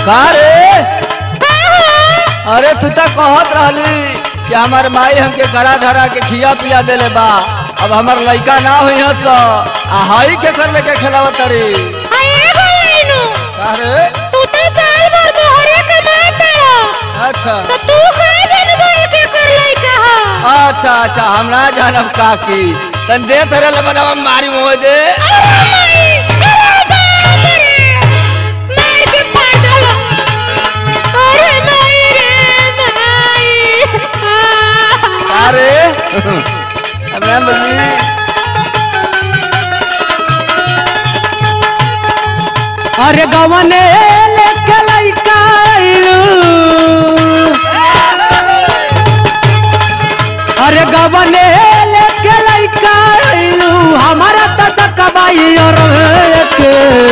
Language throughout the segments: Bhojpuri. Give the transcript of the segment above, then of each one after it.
अरे तू तो कहत रहली कि हमार माई हमके करा धरा के खिया पिया देले बा, अब हमार लइका ना हुई हस हाई के कर लेके खिलावत तड़ी। अरे तू तो साल भर बहरे कमाता है। अच्छा तो तू कहां जानबो के कर लइका ह? अच्छा अच्छा हम ना जानब काकी तन दे तेरे ले बनावा मारी मोह दे। अरे अरे गवने लेके लइका आइलू, अरे गवने लेके लइका आइलू हमारा त कबाई और के।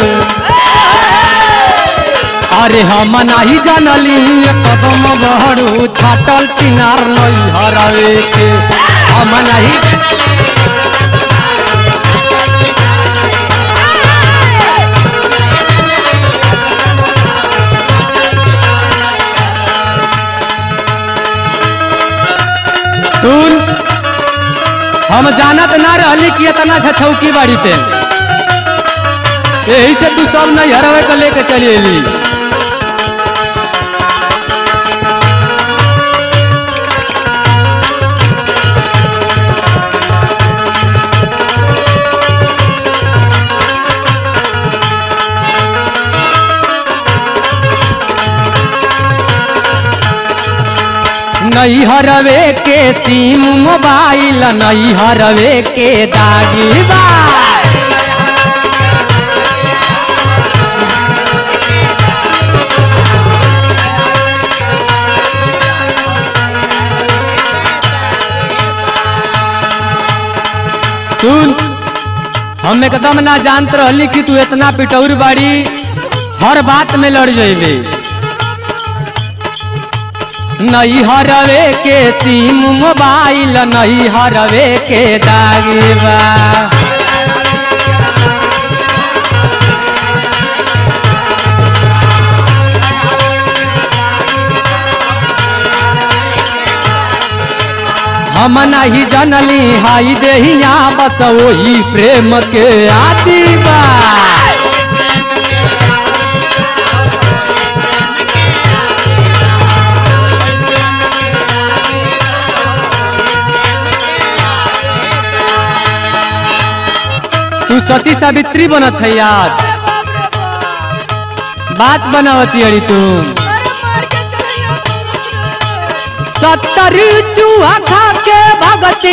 अरे हम नाही जानली कदम बहरू छाटल चिनार नहीं हरावे के। हम नहीं सुन, हम जानत ना रहली कि इतना छछौकी बाड़ी पे, यही से तू सब नहीं हरावे के लेके चली अली। नहीं हरवे के सिम मोबाइल, नहीं हरवे के दागी बा। सुन, हम एकदम ना जानत रहली कि तू इतना पिटौर बाड़ी, हर बात में लड़ जाइबे। नहीं हरवे के सिम मोबाइल, नहीं हरवे के दागीबा। हम नहीं जनली हाई देहिया बस वही प्रेम के आदि बा। तू सती सावित्री बनत है आज, बात बनावती अड़ी तुम। 70 चूहा खा के भगती,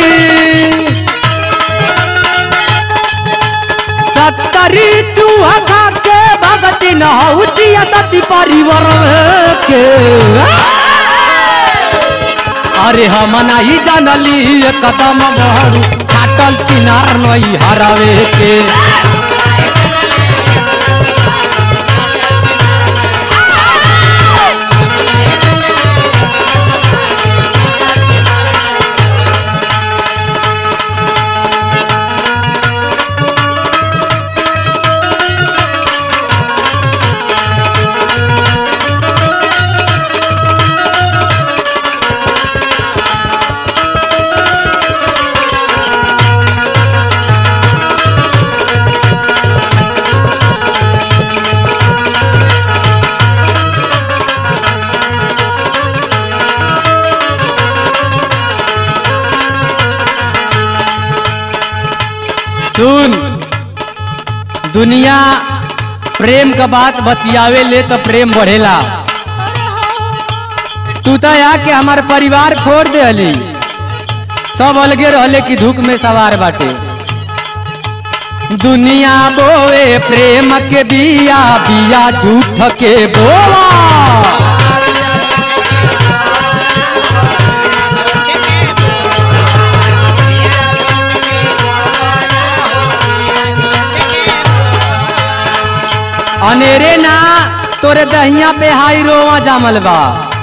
70 चूहा खा के भगती न होती सती परिवार के। अरे हम नहीं जानली कदम बहरू छाटल चिनार नहीं हरावे के। सुन, दुनिया प्रेम का बात बतियावे ले तो प्रेम बढ़ेला। तू तो आके हमार परिवार फोड़ दे अली, सब अलगे रहले की धूप में सवार बाटे। दुनिया बोए प्रेम के बिया, बिया झूठ के बोवा। अनेरे ना तोरे दहिया पे हाई रोवा जामल बा।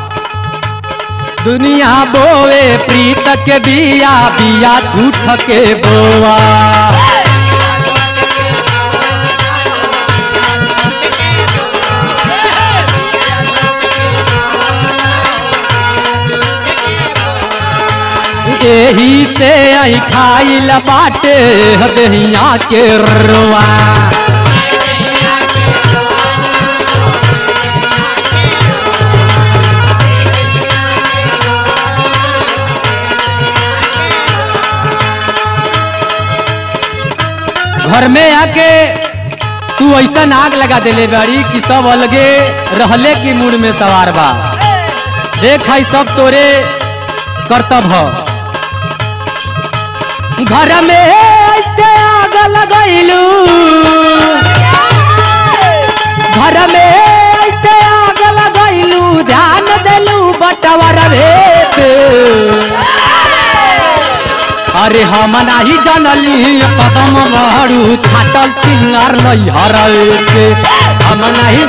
दुनिया बोवे प्रीत के बिया, बिया झूठ के बोवा। एही से आई खाइल बाटे दहिया के रुआ। घर में आके तू ऐसा आग लगा देले बाड़ी कि सब अलगे रहले की मूड में सवार बा। देख आई सब तोरे कर्तव्य घर में ऐसे आग लगैलू, घर में ऐसे आग लगैलू, ध्यान देलू बटवर भेद। अरे हम नाही जानली कदम बहरू छाटल चिंगार नहीं हरवे के। हम नहीं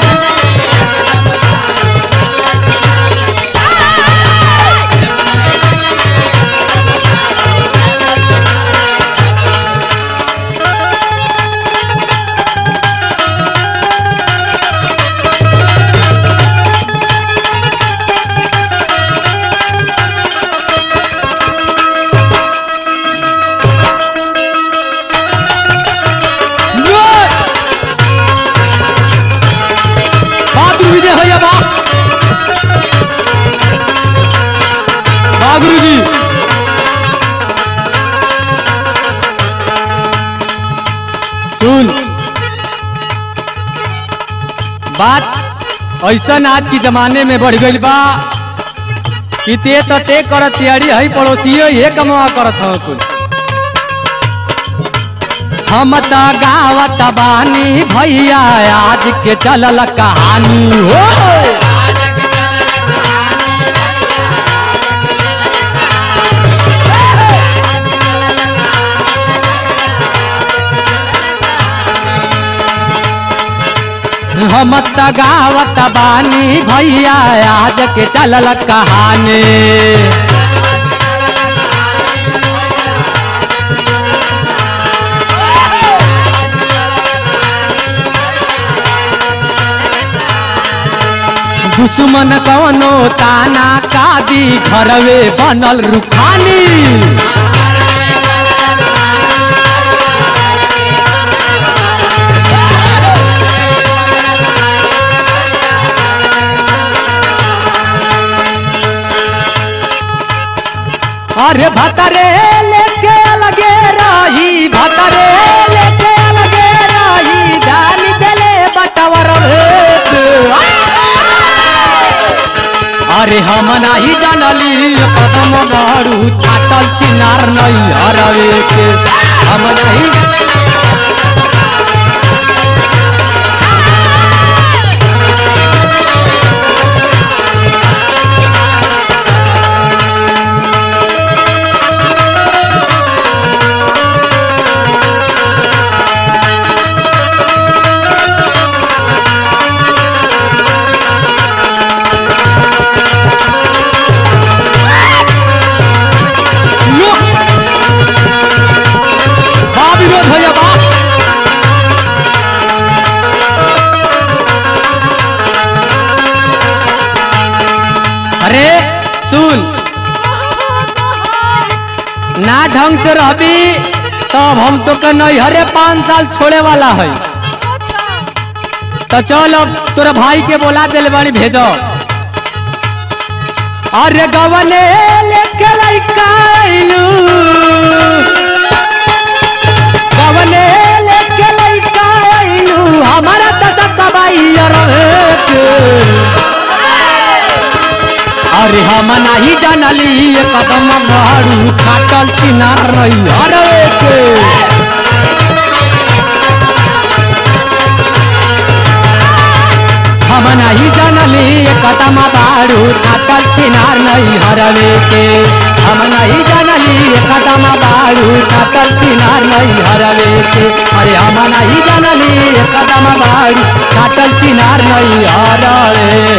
गुरु जी सुन बात ऐसा आज की जमाने में बढ़ गई बा कि ते तो ते करत तैयारी है पड़ोसियो ये कमवा करत हो कुल। हम तो गावत बानी भैया आज के चलल कहानी हो। हम तो गावत बानी भैया आज के चलल कहानी। दुश्मन कौनो ताना कादी घरवे बनल रुखानी। अरे भतरे लेके अलगे रही, भतरे लेके अलगे रही, जान देले बटवर भेद। अरे हम नहीं जानली कदम बहरू छाटल चिनार नहीं हरवे के। हम नहीं ना ढंग से रहबी तब हम तो के नैहरे 5 साल छोड़े वाला है। तो चल अब तोरा भाई के बोला दिल बाड़ी भेजो। अरे गवने लेके लइका आइलू, गवने लेके लइका आइलू, हमारा तो कबाई अरे हम नहीं जानली कदम बहरू छाटल चिनार नहीं हरवे के। हम नहीं जानली कदम बहरू छाटल चिनार नहीं हरवे के। हम नहीं जानली कदम बहरू छाटल चिनार नहीं हरवे के। अरे हम नहीं जानली कदम बहरू छाटल चिनार नहीं हरवे